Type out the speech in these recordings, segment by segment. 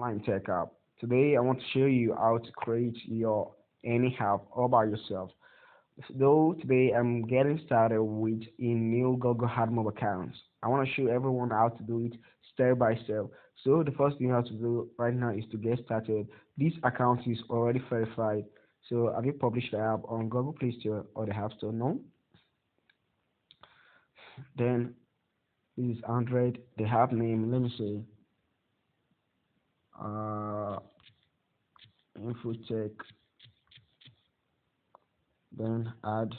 Fine Tech app. Today I want to show you how to create your any app all by yourself. Though today I'm getting started with a new Google Admob account. I want to show everyone how to do it step by step. So the first thing you have to do right now is to get started. This account is already verified. So have you published the app on Google Play Store or the App Store? No. Then this is Android. The app name, let me say, uh, Infotech. Then add.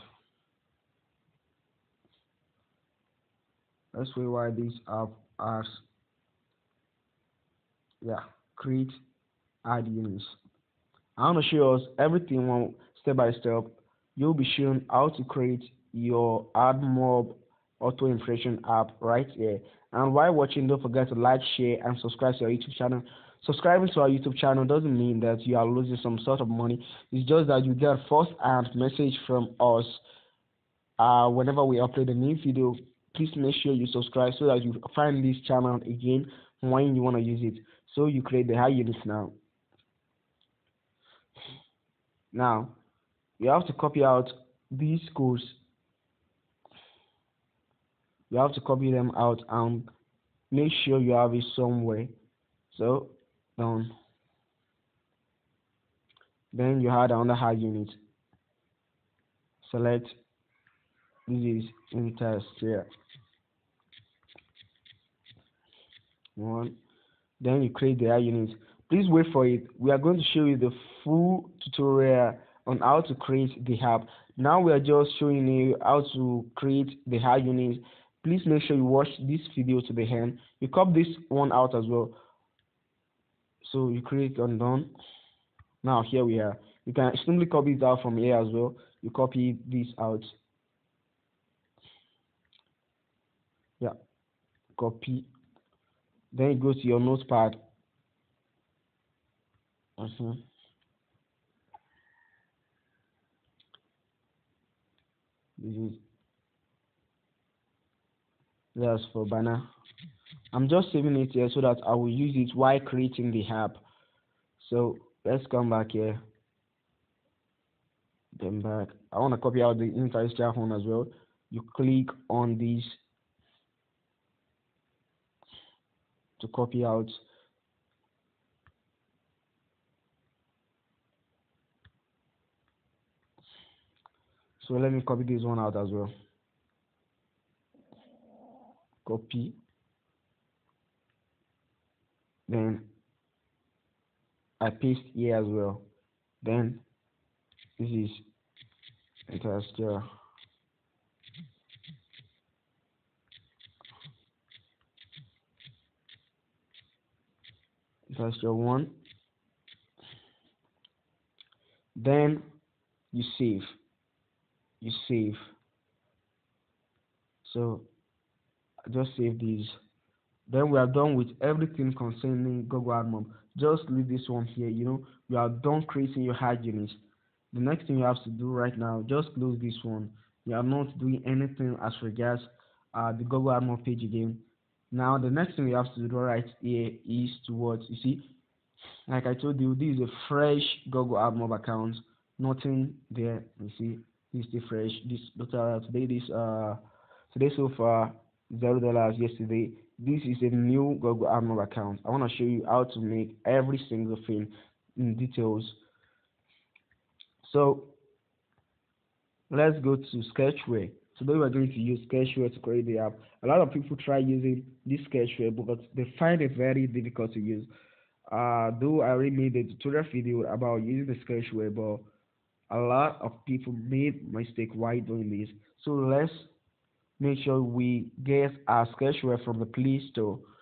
Let's see why this app has, yeah, create add units. I'm gonna show us everything one step by step. You'll be shown how to create your Admob Auto Impression app right here. And while watching, don't forget to like, share, and subscribe to our YouTube channel. Subscribing to our YouTube channel doesn't mean that you are losing some sort of money. It's just that you get first-hand message from us whenever we upload a new video. Please make sure you subscribe so that you find this channel again when you want to use it. So you create the high units now. Now you have to copy out these codes. You have to copy them out and make sure you have it somewhere. So done. Then you add another high unit. Select, this is Interstellar one. Then you create the high unit. Please wait for it. We are going to show you the full tutorial on how to create the app. Now we are just showing you how to create the high unit. Please make sure you watch this video to the end. You copy this one out as well. So you create on done. Now here we are. You can simply copy it out from here as well. You copy this out. Yeah, copy. Then you go to your notepad. This is just for banner. I'm just saving it here so that I will use it while creating the app. So let's come back here. Then back. I want to copy out the interstitial one as well. You click on this to copy out. So let me copy this one out as well. Copy. Then I paste here as well. Then this is interstitial. Interstitial one. Then you save. You save. So I just save these. Then we are done with everything concerning Google Admob. Just leave this one here. We are done creating your hard units. The next thing you have to do right now, just close this one. You are not doing anything as regards the Google Admob page again. Now the next thing you have to do right here is towards, you see, like I told you, this is a fresh Google Admob account. Nothing there. You see, this is fresh. This today so far $0 yesterday. This is a new Google Admob account. I want to show you how to make every single thing in details. So let's go to Sketchware. Today we're going to use Sketchware to create the app. A lot of people try using this Sketchware, but they find it very difficult to use. Though I already made a tutorial video about using the Sketchware, but a lot of people made mistake while doing this. So let's make sure we get our Sketchware from the Play Store.